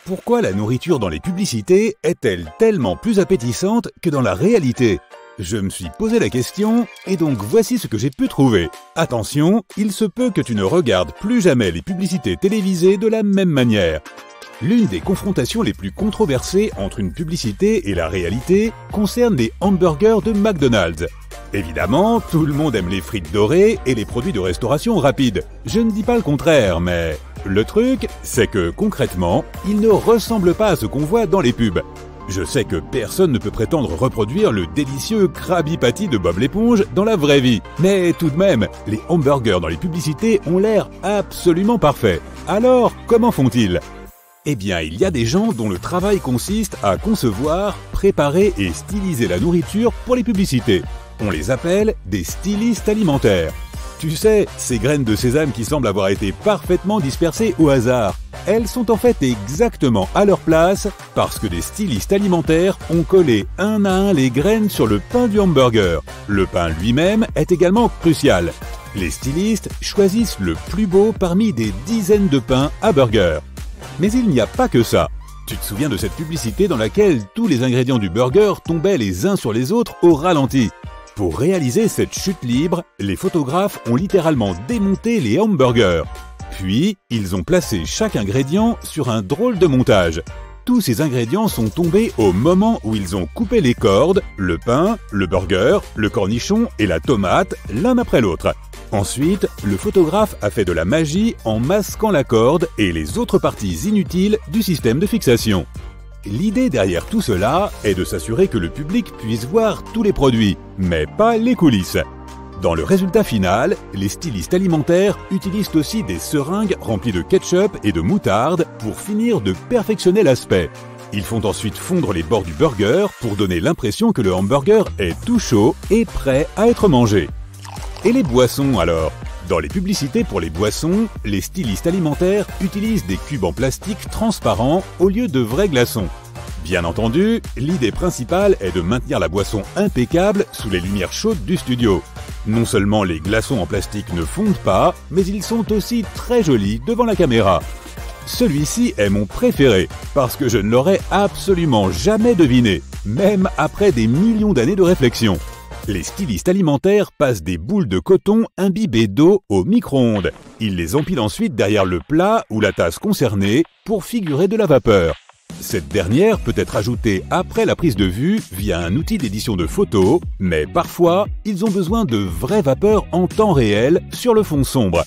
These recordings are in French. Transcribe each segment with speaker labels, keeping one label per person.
Speaker 1: Pourquoi la nourriture dans les publicités est-elle tellement plus appétissante que dans la réalité? Je me suis posé la question, et donc voici ce que j'ai pu trouver. Attention, il se peut que tu ne regardes plus jamais les publicités télévisées de la même manière. L'une des confrontations les plus controversées entre une publicité et la réalité concerne les hamburgers de McDonald's. Évidemment, tout le monde aime les frites dorées et les produits de restauration rapide. Je ne dis pas le contraire, mais le truc, c'est que concrètement, ils ne ressemblent pas à ce qu'on voit dans les pubs. Je sais que personne ne peut prétendre reproduire le délicieux Krabby Patty de Bob l'éponge dans la vraie vie. Mais tout de même, les hamburgers dans les publicités ont l'air absolument parfaits. Alors, comment font-ils ? Eh bien, il y a des gens dont le travail consiste à concevoir, préparer et styliser la nourriture pour les publicités. On les appelle des stylistes alimentaires. Tu sais, ces graines de sésame qui semblent avoir été parfaitement dispersées au hasard, elles sont en fait exactement à leur place parce que des stylistes alimentaires ont collé un à un les graines sur le pain du hamburger. Le pain lui-même est également crucial. Les stylistes choisissent le plus beau parmi des dizaines de pains à burger. Mais il n'y a pas que ça. Tu te souviens de cette publicité dans laquelle tous les ingrédients du burger tombaient les uns sur les autres au ralenti? Pour réaliser cette chute libre, les photographes ont littéralement démonté les hamburgers. Puis, ils ont placé chaque ingrédient sur un drôle de montage. Tous ces ingrédients sont tombés au moment où ils ont coupé les cordes, le pain, le burger, le cornichon et la tomate, l'un après l'autre. Ensuite, le photographe a fait de la magie en masquant la corde et les autres parties inutiles du système de fixation. L'idée derrière tout cela est de s'assurer que le public puisse voir tous les produits, mais pas les coulisses. Dans le résultat final, les stylistes alimentaires utilisent aussi des seringues remplies de ketchup et de moutarde pour finir de perfectionner l'aspect. Ils font ensuite fondre les bords du burger pour donner l'impression que le hamburger est tout chaud et prêt à être mangé. Et les boissons alors? Dans les publicités pour les boissons, les stylistes alimentaires utilisent des cubes en plastique transparents au lieu de vrais glaçons. Bien entendu, l'idée principale est de maintenir la boisson impeccable sous les lumières chaudes du studio. Non seulement les glaçons en plastique ne fondent pas, mais ils sont aussi très jolis devant la caméra. Celui-ci est mon préféré, parce que je ne l'aurais absolument jamais deviné, même après des millions d'années de réflexion. Les stylistes alimentaires passent des boules de coton imbibées d'eau au micro-ondes. Ils les empilent ensuite derrière le plat ou la tasse concernée pour figurer de la vapeur. Cette dernière peut être ajoutée après la prise de vue via un outil d'édition de photos, mais parfois, ils ont besoin de vraies vapeurs en temps réel sur le fond sombre.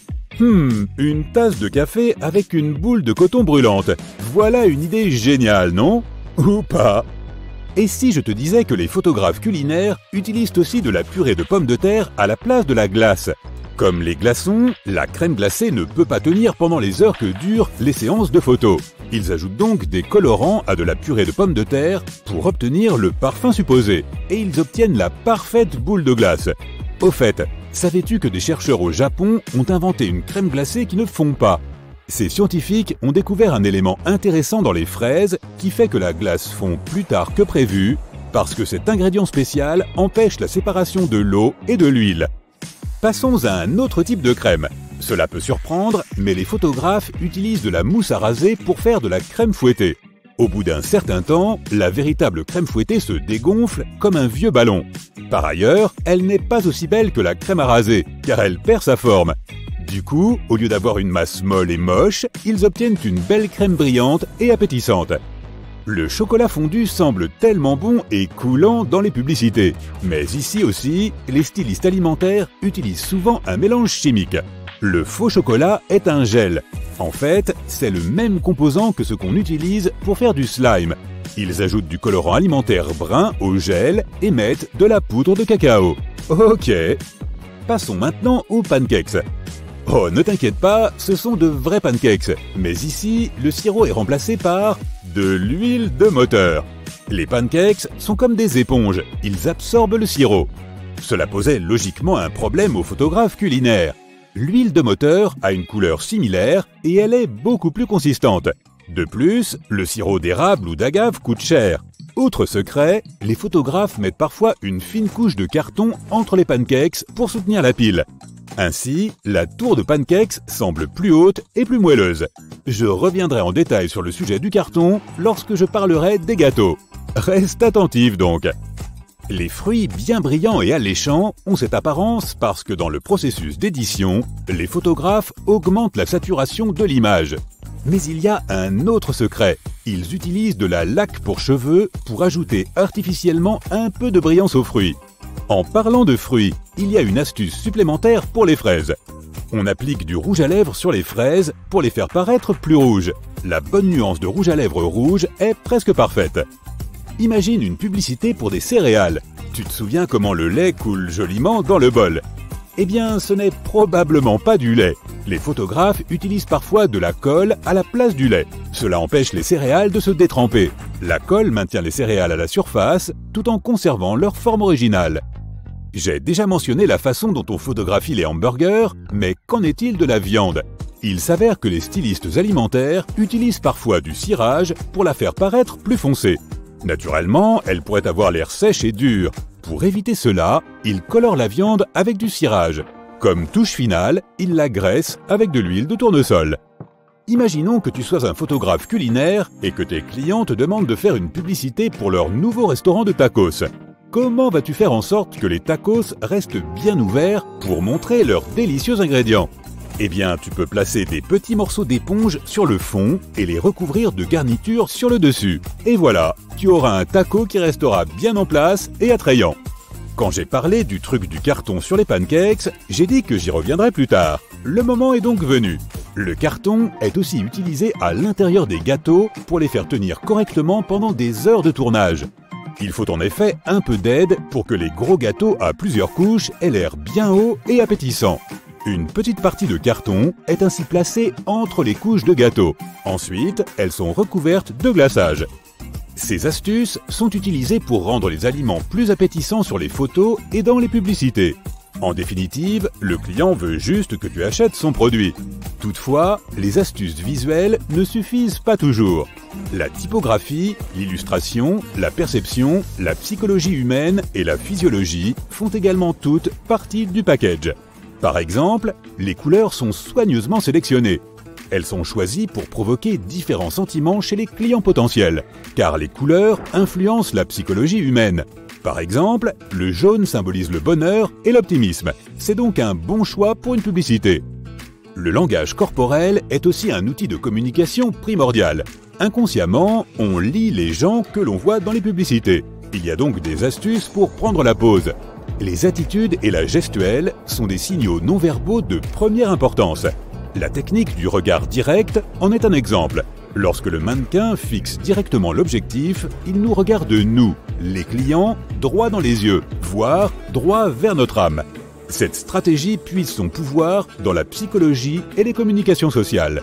Speaker 1: Une tasse de café avec une boule de coton brûlante. Voilà une idée géniale, non? Ou pas? Et si je te disais que les photographes culinaires utilisent aussi de la purée de pommes de terre à la place de la glace? Comme les glaçons, la crème glacée ne peut pas tenir pendant les heures que durent les séances de photos. Ils ajoutent donc des colorants à de la purée de pommes de terre pour obtenir le parfum supposé. Et ils obtiennent la parfaite boule de glace. Au fait, savais-tu que des chercheurs au Japon ont inventé une crème glacée qui ne fond pas? Ces scientifiques ont découvert un élément intéressant dans les fraises qui fait que la glace fond plus tard que prévu parce que cet ingrédient spécial empêche la séparation de l'eau et de l'huile. Passons à un autre type de crème. Cela peut surprendre, mais les photographes utilisent de la mousse à raser pour faire de la crème fouettée. Au bout d'un certain temps, la véritable crème fouettée se dégonfle comme un vieux ballon. Par ailleurs, elle n'est pas aussi belle que la crème à raser, car elle perd sa forme. Du coup, au lieu d'avoir une masse molle et moche, ils obtiennent une belle crème brillante et appétissante. Le chocolat fondu semble tellement bon et coulant dans les publicités. Mais ici aussi, les stylistes alimentaires utilisent souvent un mélange chimique. Le faux chocolat est un gel. En fait, c'est le même composant que ce qu'on utilise pour faire du slime. Ils ajoutent du colorant alimentaire brun au gel et mettent de la poudre de cacao. Ok. Passons maintenant aux pancakes. Oh, ne t'inquiète pas, ce sont de vrais pancakes. Mais ici, le sirop est remplacé par de l'huile de moteur. Les pancakes sont comme des éponges, ils absorbent le sirop. Cela posait logiquement un problème aux photographes culinaires. L'huile de moteur a une couleur similaire et elle est beaucoup plus consistante. De plus, le sirop d'érable ou d'agave coûte cher. Autre secret, les photographes mettent parfois une fine couche de carton entre les pancakes pour soutenir la pile. Ainsi, la tour de pancakes semble plus haute et plus moelleuse. Je reviendrai en détail sur le sujet du carton lorsque je parlerai des gâteaux. Reste attentif donc. Les fruits bien brillants et alléchants ont cette apparence parce que dans le processus d'édition, les photographes augmentent la saturation de l'image. Mais il y a un autre secret. Ils utilisent de la laque pour cheveux pour ajouter artificiellement un peu de brillance aux fruits. En parlant de fruits, il y a une astuce supplémentaire pour les fraises. On applique du rouge à lèvres sur les fraises pour les faire paraître plus rouges. La bonne nuance de rouge à lèvres rouge est presque parfaite. Imagine une publicité pour des céréales. Tu te souviens comment le lait coule joliment dans le bol? Eh bien, ce n'est probablement pas du lait. Les photographes utilisent parfois de la colle à la place du lait. Cela empêche les céréales de se détremper. La colle maintient les céréales à la surface tout en conservant leur forme originale. J'ai déjà mentionné la façon dont on photographie les hamburgers, mais qu'en est-il de la viande? Il s'avère que les stylistes alimentaires utilisent parfois du cirage pour la faire paraître plus foncée. Naturellement, elle pourrait avoir l'air sèche et dure. Pour éviter cela, ils colorent la viande avec du cirage. Comme touche finale, ils la graissent avec de l'huile de tournesol. Imaginons que tu sois un photographe culinaire et que tes clients te demandent de faire une publicité pour leur nouveau restaurant de tacos. Comment vas-tu faire en sorte que les tacos restent bien ouverts pour montrer leurs délicieux ingrédients? Eh bien, tu peux placer des petits morceaux d'éponge sur le fond et les recouvrir de garnitures sur le dessus. Et voilà, tu auras un taco qui restera bien en place et attrayant. Quand j'ai parlé du truc du carton sur les pancakes, j'ai dit que j'y reviendrai plus tard. Le moment est donc venu. Le carton est aussi utilisé à l'intérieur des gâteaux pour les faire tenir correctement pendant des heures de tournage. Il faut en effet un peu d'aide pour que les gros gâteaux à plusieurs couches aient l'air bien haut et appétissant. Une petite partie de carton est ainsi placée entre les couches de gâteau. Ensuite, elles sont recouvertes de glaçage. Ces astuces sont utilisées pour rendre les aliments plus appétissants sur les photos et dans les publicités. En définitive, le client veut juste que tu achètes son produit. Toutefois, les astuces visuelles ne suffisent pas toujours. La typographie, l'illustration, la perception, la psychologie humaine et la physiologie font également toutes partie du package. Par exemple, les couleurs sont soigneusement sélectionnées. Elles sont choisies pour provoquer différents sentiments chez les clients potentiels, car les couleurs influencent la psychologie humaine. Par exemple, le jaune symbolise le bonheur et l'optimisme. C'est donc un bon choix pour une publicité. Le langage corporel est aussi un outil de communication primordial. Inconsciemment, on lit les gens que l'on voit dans les publicités. Il y a donc des astuces pour prendre la pose. Les attitudes et la gestuelle sont des signaux non-verbaux de première importance. La technique du regard direct en est un exemple. Lorsque le mannequin fixe directement l'objectif, il nous regarde nous, les clients, droit dans les yeux, voire droit vers notre âme. Cette stratégie puise son pouvoir dans la psychologie et les communications sociales.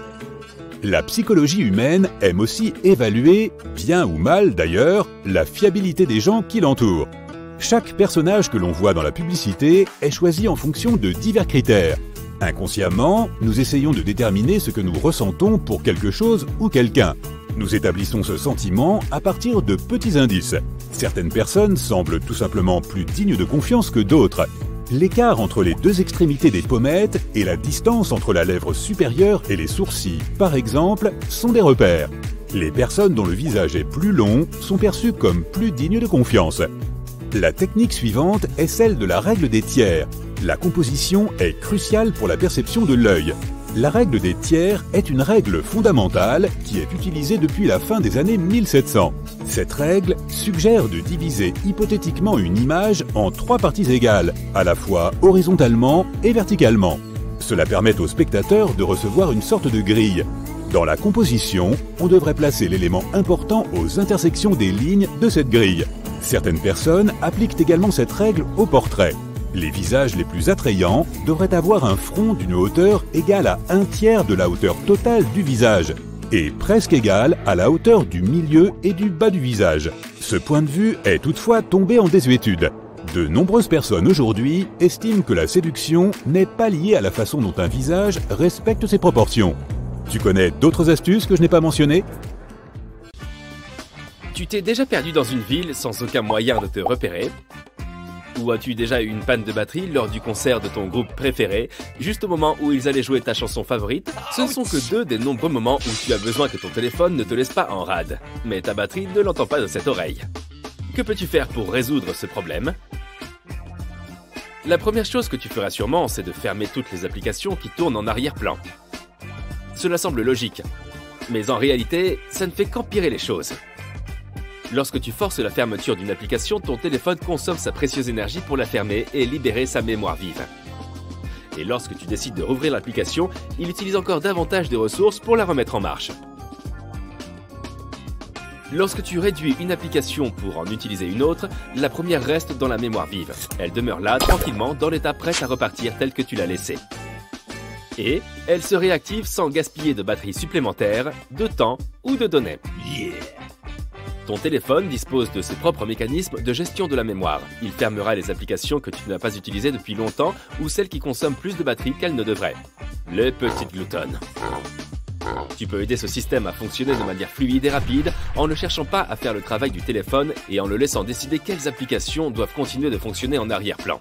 Speaker 1: La psychologie humaine aime aussi évaluer, bien ou mal d'ailleurs, la fiabilité des gens qui l'entourent. Chaque personnage que l'on voit dans la publicité est choisi en fonction de divers critères. Inconsciemment, nous essayons de déterminer ce que nous ressentons pour quelque chose ou quelqu'un. Nous établissons ce sentiment à partir de petits indices. Certaines personnes semblent tout simplement plus dignes de confiance que d'autres. L'écart entre les deux extrémités des pommettes et la distance entre la lèvre supérieure et les sourcils, par exemple, sont des repères. Les personnes dont le visage est plus long sont perçues comme plus dignes de confiance. La technique suivante est celle de la règle des tiers. La composition est cruciale pour la perception de l'œil. La règle des tiers est une règle fondamentale qui est utilisée depuis la fin des années 1700. Cette règle suggère de diviser hypothétiquement une image en 3 parties égales, à la fois horizontalement et verticalement. Cela permet au spectateur de recevoir une sorte de grille. Dans la composition, on devrait placer l'élément important aux intersections des lignes de cette grille. Certaines personnes appliquent également cette règle au portrait. Les visages les plus attrayants devraient avoir un front d'une hauteur égale à 1/3 de la hauteur totale du visage et presque égale à la hauteur du milieu et du bas du visage. Ce point de vue est toutefois tombé en désuétude. De nombreuses personnes aujourd'hui estiment que la séduction n'est pas liée à la façon dont un visage respecte ses proportions. Tu connais d'autres astuces que je n'ai pas mentionnées ?
Speaker 2: Tu t'es déjà perdu dans une ville sans aucun moyen de te repérer? Ou as-tu déjà eu une panne de batterie lors du concert de ton groupe préféré, juste au moment où ils allaient jouer ta chanson favorite? Ce ne sont que 2 des nombreux moments où tu as besoin que ton téléphone ne te laisse pas en rade. Mais ta batterie ne l'entend pas de cette oreille. Que peux-tu faire pour résoudre ce problème? La première chose que tu feras sûrement, c'est de fermer toutes les applications qui tournent en arrière-plan. Cela semble logique, mais en réalité, ça ne fait qu'empirer les choses. Lorsque tu forces la fermeture d'une application, ton téléphone consomme sa précieuse énergie pour la fermer et libérer sa mémoire vive. Et lorsque tu décides de rouvrir l'application, il utilise encore davantage de ressources pour la remettre en marche. Lorsque tu réduis une application pour en utiliser une autre, la première reste dans la mémoire vive. Elle demeure là, tranquillement, dans l'état prêt à repartir tel que tu l'as laissé. Et elle se réactive sans gaspiller de batterie supplémentaire, de temps ou de données. Yeah! Ton téléphone dispose de ses propres mécanismes de gestion de la mémoire. Il fermera les applications que tu n'as pas utilisées depuis longtemps ou celles qui consomment plus de batterie qu'elles ne devraient. Les petites gloutonnes. Tu peux aider ce système à fonctionner de manière fluide et rapide en ne cherchant pas à faire le travail du téléphone et en le laissant décider quelles applications doivent continuer de fonctionner en arrière-plan.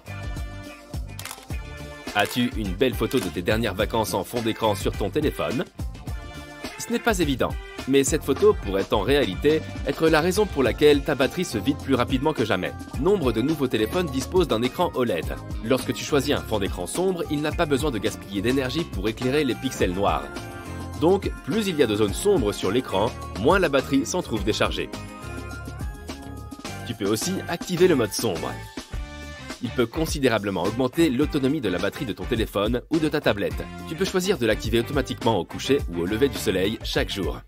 Speaker 2: As-tu une belle photo de tes dernières vacances en fond d'écran sur ton téléphone? Ce n'est pas évident, mais cette photo pourrait en réalité être la raison pour laquelle ta batterie se vide plus rapidement que jamais. Nombre de nouveaux téléphones disposent d'un écran OLED. Lorsque tu choisis un fond d'écran sombre, il n'a pas besoin de gaspiller d'énergie pour éclairer les pixels noirs. Donc, plus il y a de zones sombres sur l'écran, moins la batterie s'en trouve déchargée. Tu peux aussi activer le mode sombre. Il peut considérablement augmenter l'autonomie de la batterie de ton téléphone ou de ta tablette. Tu peux choisir de l'activer automatiquement au coucher ou au lever du soleil chaque jour.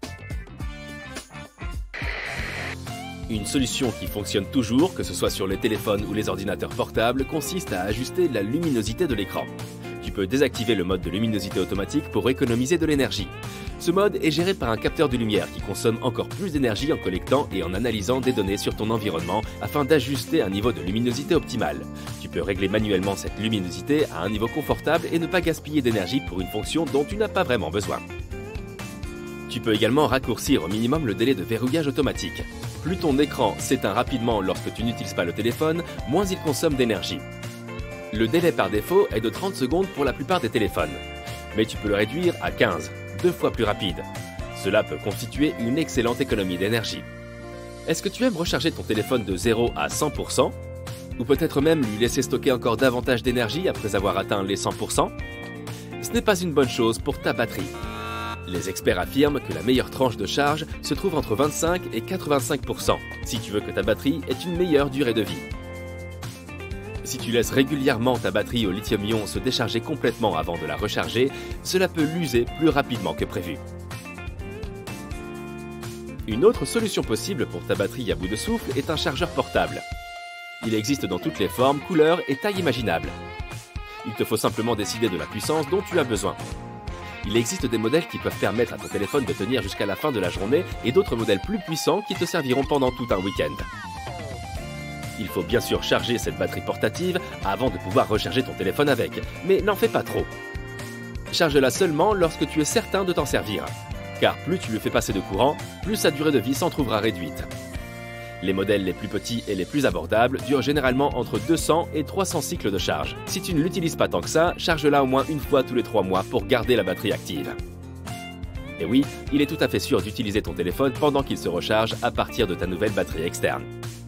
Speaker 2: Une solution qui fonctionne toujours, que ce soit sur les téléphones ou les ordinateurs portables, consiste à ajuster la luminosité de l'écran. Tu peux désactiver le mode de luminosité automatique pour économiser de l'énergie. Ce mode est géré par un capteur de lumière qui consomme encore plus d'énergie en collectant et en analysant des données sur ton environnement afin d'ajuster un niveau de luminosité optimal. Tu peux régler manuellement cette luminosité à un niveau confortable et ne pas gaspiller d'énergie pour une fonction dont tu n'as pas vraiment besoin. Tu peux également raccourcir au minimum le délai de verrouillage automatique. Plus ton écran s'éteint rapidement lorsque tu n'utilises pas le téléphone, moins il consomme d'énergie. Le délai par défaut est de 30 secondes pour la plupart des téléphones, mais tu peux le réduire à 15, 2 fois plus rapide. Cela peut constituer une excellente économie d'énergie. Est-ce que tu aimes recharger ton téléphone de 0 à 100%? Ou peut-être même lui laisser stocker encore davantage d'énergie après avoir atteint les 100%? Ce n'est pas une bonne chose pour ta batterie. Les experts affirment que la meilleure tranche de charge se trouve entre 25 et 85%, si tu veux que ta batterie ait une meilleure durée de vie. Si tu laisses régulièrement ta batterie au lithium-ion se décharger complètement avant de la recharger, cela peut l'user plus rapidement que prévu. Une autre solution possible pour ta batterie à bout de souffle est un chargeur portable. Il existe dans toutes les formes, couleurs et tailles imaginables. Il te faut simplement décider de la puissance dont tu as besoin. Il existe des modèles qui peuvent permettre à ton téléphone de tenir jusqu'à la fin de la journée et d'autres modèles plus puissants qui te serviront pendant tout un week-end. Il faut bien sûr charger cette batterie portative avant de pouvoir recharger ton téléphone avec, mais n'en fais pas trop. Charge-la seulement lorsque tu es certain de t'en servir, car plus tu lui fais passer de courant, plus sa durée de vie s'en trouvera réduite. Les modèles les plus petits et les plus abordables durent généralement entre 200 et 300 cycles de charge. Si tu ne l'utilises pas tant que ça, charge-la au moins une fois tous les 3 mois pour garder la batterie active. Et oui, il est tout à fait sûr d'utiliser ton téléphone pendant qu'il se recharge à partir de ta nouvelle batterie externe.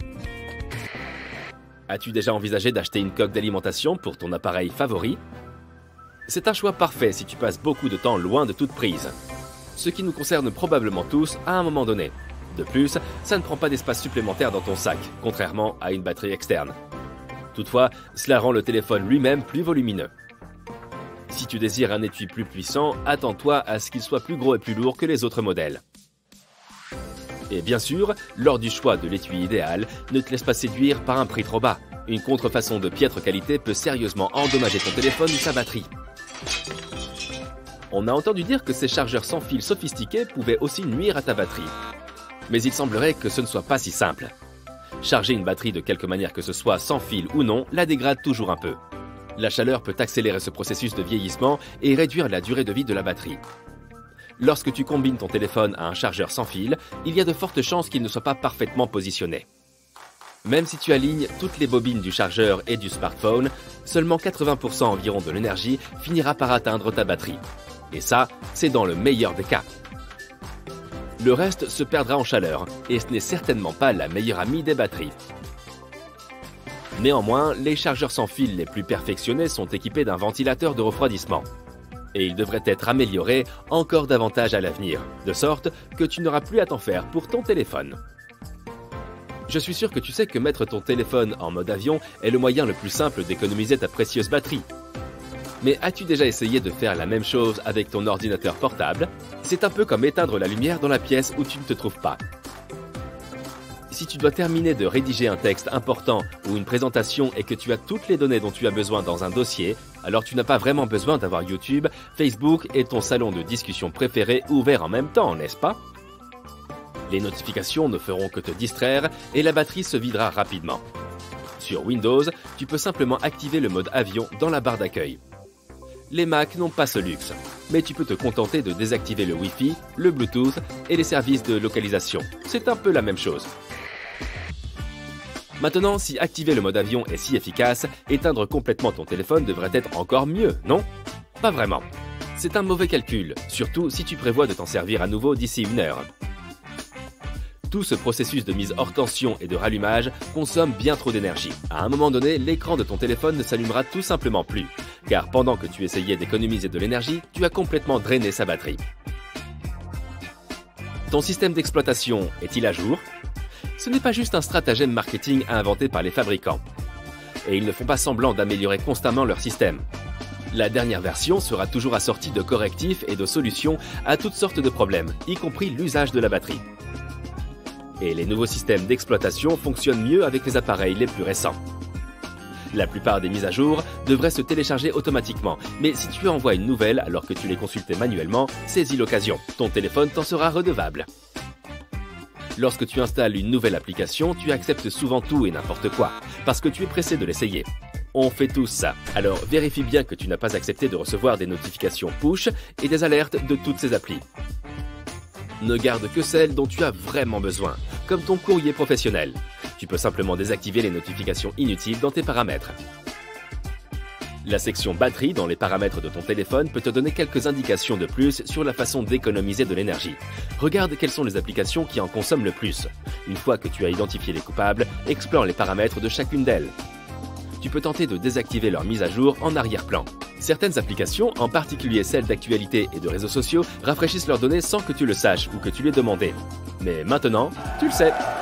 Speaker 2: As-tu déjà envisagé d'acheter une coque d'alimentation pour ton appareil favori? C'est un choix parfait si tu passes beaucoup de temps loin de toute prise. Ce qui nous concerne probablement tous à un moment donné. De plus, ça ne prend pas d'espace supplémentaire dans ton sac, contrairement à une batterie externe. Toutefois, cela rend le téléphone lui-même plus volumineux. Si tu désires un étui plus puissant, attends-toi à ce qu'il soit plus gros et plus lourd que les autres modèles. Et bien sûr, lors du choix de l'étui idéal, ne te laisse pas séduire par un prix trop bas. Une contrefaçon de piètre qualité peut sérieusement endommager ton téléphone ou sa batterie. On a entendu dire que ces chargeurs sans fil sophistiqués pouvaient aussi nuire à ta batterie. Mais il semblerait que ce ne soit pas si simple. Charger une batterie de quelque manière que ce soit, sans fil ou non, la dégrade toujours un peu. La chaleur peut accélérer ce processus de vieillissement et réduire la durée de vie de la batterie. Lorsque tu combines ton téléphone à un chargeur sans fil, il y a de fortes chances qu'il ne soit pas parfaitement positionné. Même si tu alignes toutes les bobines du chargeur et du smartphone, seulement 80% environ de l'énergie finira par atteindre ta batterie. Et ça, c'est dans le meilleur des cas. Le reste se perdra en chaleur, et ce n'est certainement pas la meilleure amie des batteries. Néanmoins, les chargeurs sans fil les plus perfectionnés sont équipés d'un ventilateur de refroidissement. Et ils devraient être améliorés encore davantage à l'avenir, de sorte que tu n'auras plus à t'en faire pour ton téléphone. Je suis sûr que tu sais que mettre ton téléphone en mode avion est le moyen le plus simple d'économiser ta précieuse batterie. Mais as-tu déjà essayé de faire la même chose avec ton ordinateur portable? C'est un peu comme éteindre la lumière dans la pièce où tu ne te trouves pas. Si tu dois terminer de rédiger un texte important ou une présentation et que tu as toutes les données dont tu as besoin dans un dossier, alors tu n'as pas vraiment besoin d'avoir YouTube, Facebook et ton salon de discussion préféré ouverts en même temps, n'est-ce pas? Les notifications ne feront que te distraire et la batterie se videra rapidement. Sur Windows, tu peux simplement activer le mode avion dans la barre d'accueil. Les Mac n'ont pas ce luxe, mais tu peux te contenter de désactiver le Wi-Fi, le Bluetooth et les services de localisation. C'est un peu la même chose. Maintenant, si activer le mode avion est si efficace, éteindre complètement ton téléphone devrait être encore mieux, non? Pas vraiment. C'est un mauvais calcul, surtout si tu prévois de t'en servir à nouveau d'ici 1 heure. Tout ce processus de mise hors tension et de rallumage consomme bien trop d'énergie. À un moment donné, l'écran de ton téléphone ne s'allumera tout simplement plus, car pendant que tu essayais d'économiser de l'énergie, tu as complètement drainé sa batterie. Ton système d'exploitation est-il à jour? Ce n'est pas juste un stratagème marketing inventé par les fabricants. Et ils ne font pas semblant d'améliorer constamment leur système. La dernière version sera toujours assortie de correctifs et de solutions à toutes sortes de problèmes, y compris l'usage de la batterie. Et les nouveaux systèmes d'exploitation fonctionnent mieux avec les appareils les plus récents. La plupart des mises à jour devraient se télécharger automatiquement, mais si tu envoies une nouvelle alors que tu les consultais manuellement, saisis l'occasion, ton téléphone t'en sera redevable. Lorsque tu installes une nouvelle application, tu acceptes souvent tout et n'importe quoi, parce que tu es pressé de l'essayer. On fait tous ça, alors vérifie bien que tu n'as pas accepté de recevoir des notifications push et des alertes de toutes ces applis. Ne garde que celles dont tu as vraiment besoin, comme ton courrier professionnel. Tu peux simplement désactiver les notifications inutiles dans tes paramètres. La section batterie dans les paramètres de ton téléphone peut te donner quelques indications de plus sur la façon d'économiser de l'énergie. Regarde quelles sont les applications qui en consomment le plus. Une fois que tu as identifié les coupables, explore les paramètres de chacune d'elles. Tu peux tenter de désactiver leur mise à jour en arrière-plan. Certaines applications, en particulier celles d'actualité et de réseaux sociaux, rafraîchissent leurs données sans que tu le saches ou que tu l'aies demandé. Mais maintenant, tu le sais.